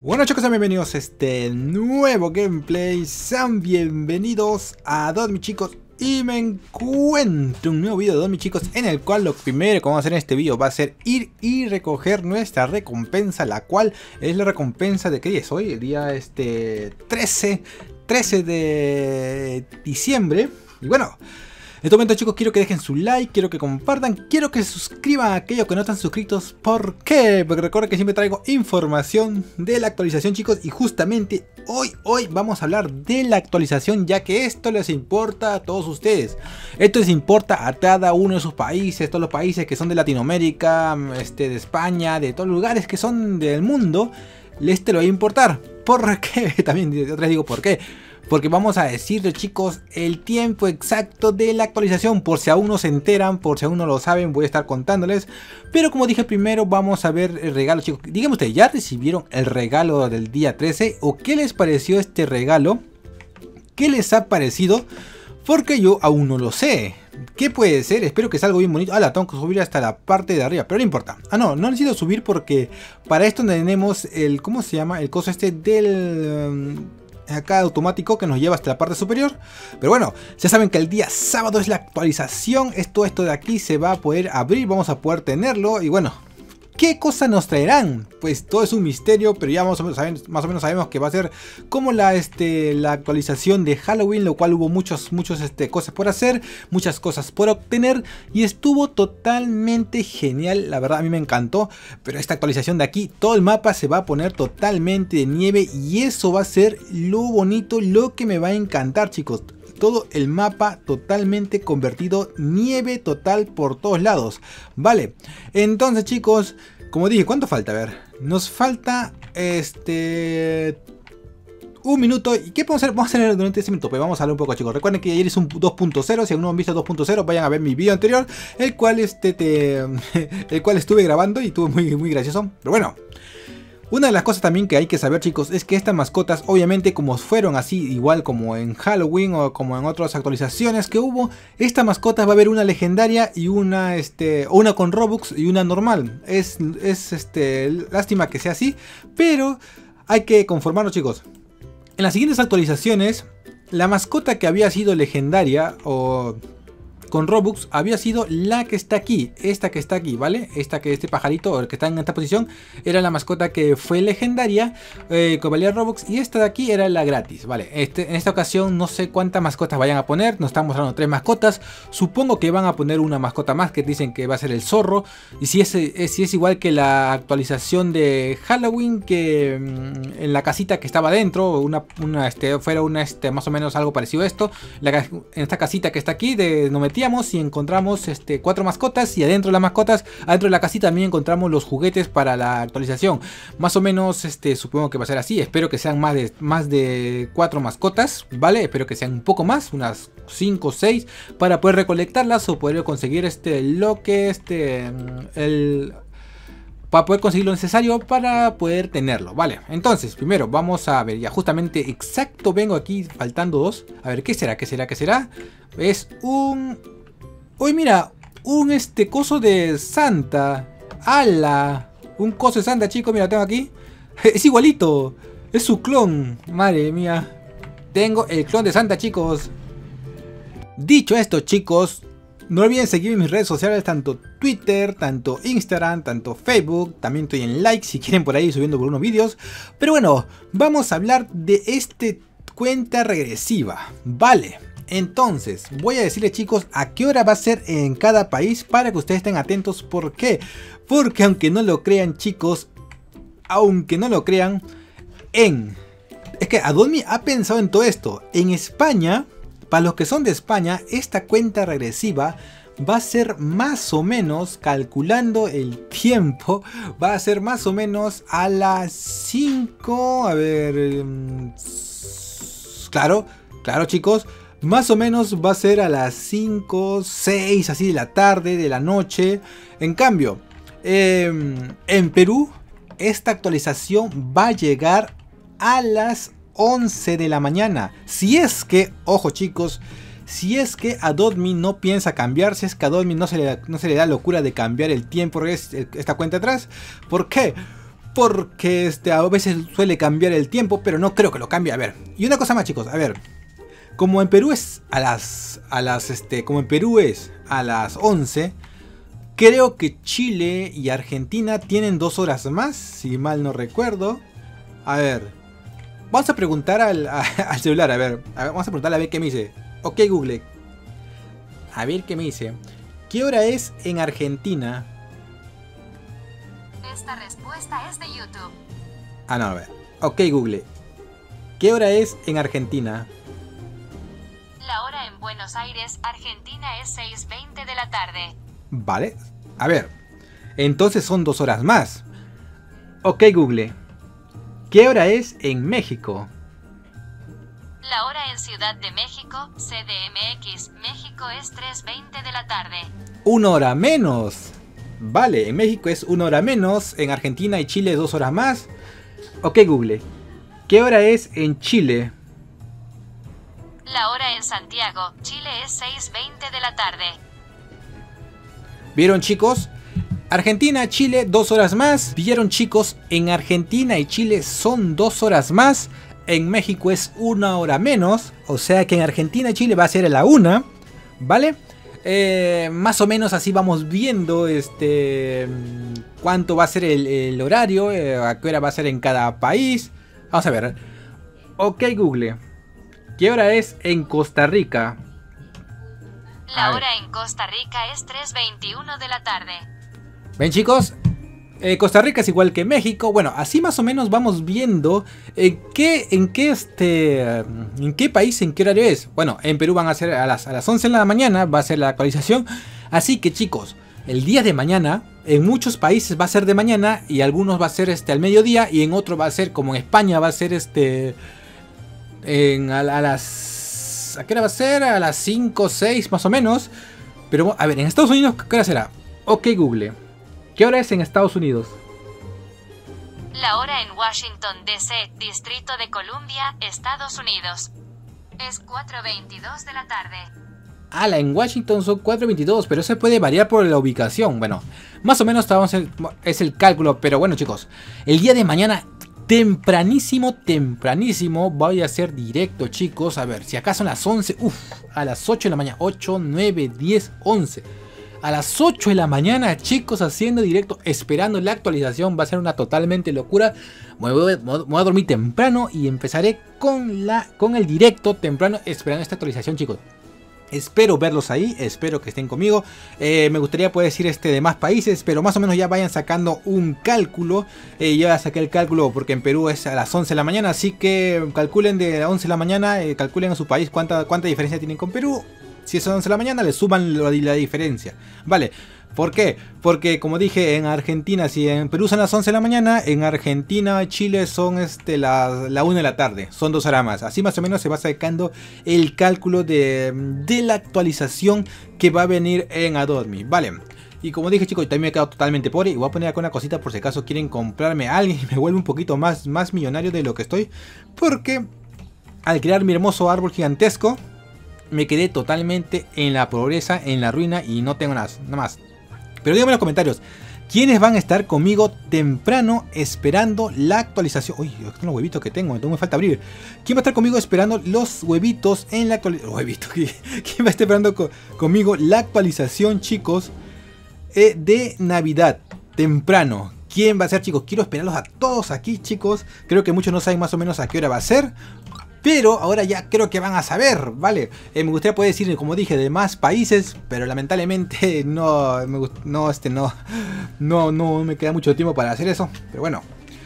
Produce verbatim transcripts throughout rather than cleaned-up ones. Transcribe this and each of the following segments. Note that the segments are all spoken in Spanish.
Bueno chicos, sean bienvenidos a este nuevo gameplay, sean bienvenidos a Adopt chicos. Y me encuentro un nuevo video de Adopt chicos, en el cual lo primero que vamos a hacer en este video va a ser ir y recoger nuestra recompensa, la cual es la recompensa de, ¿qué día es hoy? El día este trece de diciembre. Y bueno, en este momento chicos quiero que dejen su like, quiero que compartan, quiero que se suscriban a aquellos que no están suscritos. ¿Por qué? Porque recuerden que siempre traigo información de la actualización chicos. Y justamente hoy, hoy vamos a hablar de la actualización, ya que esto les importa a todos ustedes. Esto les importa a cada uno de sus países, todos los países que son de Latinoamérica, este, de España, de todos los lugares que son del mundo. Este lo va a importar. ¿Por qué? También yo les digo por qué. Porque vamos a decirles chicos el tiempo exacto de la actualización. Por si aún no se enteran, por si aún no lo saben, voy a estar contándoles. Pero como dije primero, vamos a ver el regalo chicos. Díganme ustedes, ¿ya recibieron el regalo del día trece? ¿O qué les pareció este regalo? ¿Qué les ha parecido? Porque yo aún no lo sé. ¿Qué puede ser? Espero que sea algo bien bonito. Ah, la tengo que subir hasta la parte de arriba, pero no importa. Ah, no, no necesito subir porque para esto tenemos el, ¿cómo se llama? El coso este del... Um, acá automático que nos lleva hasta la parte superior. Pero bueno, ya saben que el día sábado es la actualización. Esto, esto de aquí se va a poder abrir, vamos a poder tenerlo. Y bueno, ¿qué cosas nos traerán? Pues todo es un misterio, pero ya más o menos sabemos, más o menos sabemos que va a ser como la, este, la actualización de Halloween, lo cual hubo muchos, muchos este, cosas por hacer, muchas cosas por obtener, y estuvo totalmente genial, la verdad a mí me encantó. Pero esta actualización de aquí, todo el mapa se va a poner totalmente de nieve, y eso va a ser lo bonito, lo que me va a encantar chicos. Todo el mapa totalmente convertido, nieve total por todos lados. Vale, entonces chicos, como dije, ¿cuánto falta? A ver, nos falta este... un minuto. ¿Y qué podemos hacer? Vamos a hacer durante ese minuto. Pues vamos a hablar un poco chicos. Recuerden que ayer es un dos punto cero. Si aún no han visto dos punto cero, vayan a ver mi video anterior, el cual este te, el cual estuve grabando y estuvo muy, muy gracioso. Pero bueno, una de las cosas también que hay que saber chicos es que estas mascotas, obviamente como fueron así igual como en Halloween o como en otras actualizaciones que hubo, estas mascotas va a haber una legendaria y una este una con Robux y una normal. Es, es este lástima que sea así, pero hay que conformarnos chicos. En las siguientes actualizaciones, la mascota que había sido legendaria o con Robux había sido la que está aquí, esta que está aquí, ¿vale? Esta que este pajarito, el que está en esta posición, era la mascota que fue legendaria, eh, que valía Robux, y esta de aquí era la gratis, ¿vale? Este, en esta ocasión no sé cuántas mascotas vayan a poner, nos están mostrando tres mascotas, supongo que van a poner una mascota más que dicen que va a ser el zorro, y si es, es, si es igual que la actualización de Halloween, que mmm, en la casita que estaba dentro, una, una, este, fuera una, este, más o menos algo parecido a esto, la, en esta casita que está aquí, de, nos metíamos y encontramos este, cuatro mascotas, y adentro de las mascotas, adentro de la casita también encontramos los juguetes para la actualización. Más o menos este, supongo que va a ser así. Espero que sean más de, más de cuatro mascotas, ¿vale? Espero que sean un poco más, unas cinco o seis, para poder recolectarlas o poder conseguir este, lo que este, el... para poder conseguir lo necesario para poder tenerlo, ¿vale? Entonces, primero vamos a ver, ya justamente exacto vengo aquí, faltando dos. A ver, ¿qué será? ¿Qué será? ¿Qué será? Es un... Uy, mira, un este coso de Santa. ¡Hala! Un coso de Santa, chicos, mira, tengo aquí. Es igualito, es su clon. Madre mía, tengo el clon de Santa, chicos. Dicho esto, chicos, no olviden seguirme en mis redes sociales, tanto Twitter, tanto Instagram, tanto Facebook. También estoy en like si quieren por ahí subiendo por unos vídeos. Pero bueno, vamos a hablar de este cuenta regresiva. Vale, entonces voy a decirles chicos a qué hora va a ser en cada país para que ustedes estén atentos. ¿Por qué? Porque aunque no lo crean chicos, aunque no lo crean, en... Es que Adopt ha pensado en todo esto. En España... Para los que son de España, esta cuenta regresiva va a ser más o menos, calculando el tiempo, va a ser más o menos a las cinco, a ver, claro, claro chicos, más o menos va a ser a las cinco, seis, así de la tarde, de la noche. En cambio, eh, en Perú, esta actualización va a llegar a las once de la mañana. Si es que, ojo chicos, si es que Adopt no piensa cambiar, si es que a Adopt no se le da, no se le da locura de cambiar el tiempo de esta cuenta atrás. ¿Por qué? porque este, a veces suele cambiar el tiempo, pero no creo que lo cambie. A ver, y una cosa más, chicos, a ver, como en Perú es a las, a las, este, como en Perú es a las once, creo que Chile y Argentina tienen dos horas más, si mal no recuerdo. A ver, vamos a preguntar al, a, al celular, a ver, a ver, vamos a preguntarle a ver qué me dice. Ok, Google, a ver qué me dice. ¿Qué hora es en Argentina? Esta respuesta es de YouTube. Ah, no, a ver. Ok, Google, ¿qué hora es en Argentina? La hora en Buenos Aires, Argentina es seis veinte de la tarde. Vale, a ver, entonces son dos horas más. Ok, Google, ¿qué hora es en México? La hora en Ciudad de México, C D M X, México es tres veinte de la tarde. Una hora menos. Vale, en México es una hora menos, en Argentina y Chile dos horas más. Ok, Google, ¿qué hora es en Chile? La hora en Santiago, Chile es seis veinte de la tarde. ¿Vieron, chicos? Argentina, Chile, dos horas más. ¿Vieron, chicos? En Argentina y Chile son dos horas más. En México es una hora menos. O sea que en Argentina y Chile va a ser a la una. ¿Vale? Eh, más o menos así vamos viendo este cuánto va a ser el, el horario. Eh, a qué hora va a ser en cada país. Vamos a ver. Ok, Google, ¿qué hora es en Costa Rica? La hora en Costa Rica es tres veintiuno de la tarde. ¿Ven, chicos? Eh, Costa Rica es igual que México. Bueno, así más o menos vamos viendo en qué, en qué este, en qué país, en qué horario es. Bueno, en Perú van a ser a las, a las once de la mañana, va a ser la actualización. Así que, chicos, el día de mañana, en muchos países va a ser de mañana y algunos va a ser este al mediodía y en otro va a ser, como en España, va a ser este en, a, a las... ¿A qué hora va a ser? A las cinco o seis más o menos. Pero a ver, en Estados Unidos, ¿qué hora será? Ok, Google, ¿qué hora es en Estados Unidos? La hora en Washington, D C, Distrito de Columbia, Estados Unidos, es cuatro veintidós de la tarde. Ah, la en Washington son cuatro veintidós, pero eso puede variar por la ubicación. Bueno, más o menos estamos en, es el cálculo, pero bueno, chicos, el día de mañana, tempranísimo, tempranísimo, voy a hacer directo, chicos. A ver, si acá son las once, uff, a las ocho de la mañana, ocho, nueve, diez, once. A las ocho de la mañana, chicos, haciendo directo, esperando la actualización. Va a ser una totalmente locura. Me voy, me voy a dormir temprano y empezaré con, la, con el directo temprano, esperando esta actualización, chicos. Espero verlos ahí, espero que estén conmigo. Eh, me gustaría poder decir este de más países, pero más o menos ya vayan sacando un cálculo. Eh, ya saqué el cálculo porque en Perú es a las once de la mañana, así que calculen de las once de la mañana, eh, calculen a su país cuánta, cuánta diferencia tienen con Perú. Si es a las once de la mañana, le suman la, la diferencia. Vale. ¿Por qué? Porque como dije, en Argentina, si en Perú son las once de la mañana, en Argentina y Chile son este, la, la una de la tarde. Son dos horas más. Así más o menos se va sacando el cálculo de, de la actualización que va a venir en Adobe. Vale. Y como dije, chicos, también me he quedado totalmente pobre. Y voy a poner acá una cosita por si acaso quieren comprarme a alguien y me vuelve un poquito más, más millonario de lo que estoy. Porque al crear mi hermoso árbol gigantesco, me quedé totalmente en la pobreza, en la ruina y no tengo nada, nada más. Pero díganme en los comentarios, ¿quiénes van a estar conmigo temprano esperando la actualización? Uy, estos los huevitos que tengo, entonces me falta abrir. ¿Quién va a estar conmigo esperando los huevitos en la actualización? Huevitos, ¿quién va a estar esperando co conmigo la actualización, chicos, eh, de Navidad? Temprano. ¿Quién va a ser, chicos? Quiero esperarlos a todos aquí, chicos. Creo que muchos no saben más o menos a qué hora va a ser. Pero ahora ya creo que van a saber, ¿vale? Eh, me gustaría poder decir, como dije, de más países, pero lamentablemente no, me, no, este, no, no, no me queda mucho tiempo para hacer eso. Pero bueno,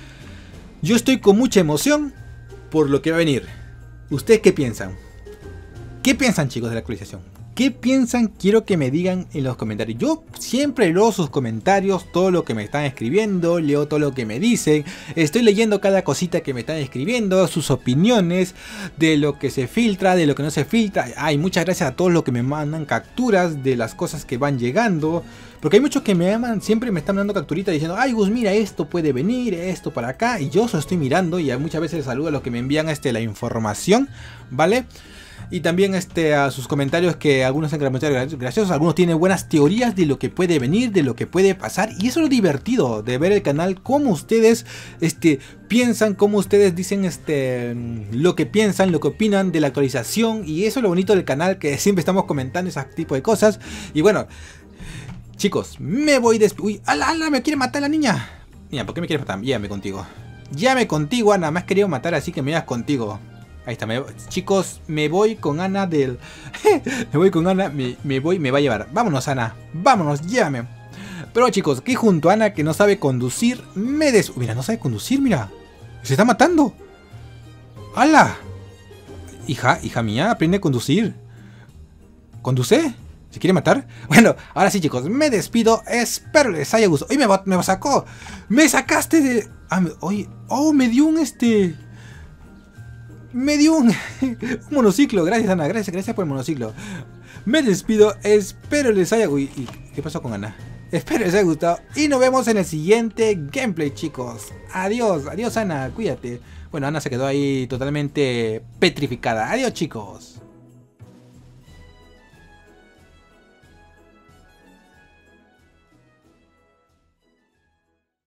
yo estoy con mucha emoción por lo que va a venir. ¿Ustedes qué piensan? ¿Qué piensan, chicos, de la actualización? ¿Qué piensan? Quiero que me digan en los comentarios. Yo siempre leo sus comentarios, todo lo que me están escribiendo, leo todo lo que me dicen. Estoy leyendo cada cosita que me están escribiendo, sus opiniones, de lo que se filtra, de lo que no se filtra. Ay, muchas gracias a todos los que me mandan capturas de las cosas que van llegando. Porque hay muchos que me aman, siempre me están dando capturitas diciendo, ay Gus, mira, esto puede venir, esto para acá. Y yo eso estoy mirando y muchas veces saludo a los que me envían este, la información, ¿vale? Y también este, a sus comentarios, que algunos son comentarios graciosos, algunos tienen buenas teorías de lo que puede venir, de lo que puede pasar. Y eso es lo divertido de ver el canal, cómo ustedes este, piensan, cómo ustedes dicen este, lo que piensan, lo que opinan de la actualización. Y eso es lo bonito del canal, que siempre estamos comentando ese tipo de cosas. Y bueno, chicos, me voy des... Uy, ala, ala, me quiere matar la niña. Mira, ¿por qué me quieres matar? Llévame contigo. Llévame contigo, Ana, me has querido matar, así que me vas contigo. Ahí está, me, chicos, me voy con Ana del... me voy con Ana, me, me voy, me va a llevar. Vámonos, Ana, vámonos, llévame. Pero chicos, que junto a Ana, que no sabe conducir, me des... Mira, no sabe conducir, mira. Se está matando. ¡Hala! Hija, hija mía, aprende a conducir. ¿Conduce? ¿Se quiere matar? Bueno, ahora sí, chicos, me despido. Espero les haya gustado. ¡Uy, me, me sacó! ¡Me sacaste de...! Ah, me, oye, oh, me dio un este... Me dio un, un monociclo. Gracias, Ana. Gracias, gracias por el monociclo. Me despido. Espero les haya... Uy, ¿qué pasó con Ana? Espero les haya gustado. Y nos vemos en el siguiente gameplay, chicos. Adiós. Adiós, Ana. Cuídate. Bueno, Ana se quedó ahí totalmente petrificada. Adiós, chicos.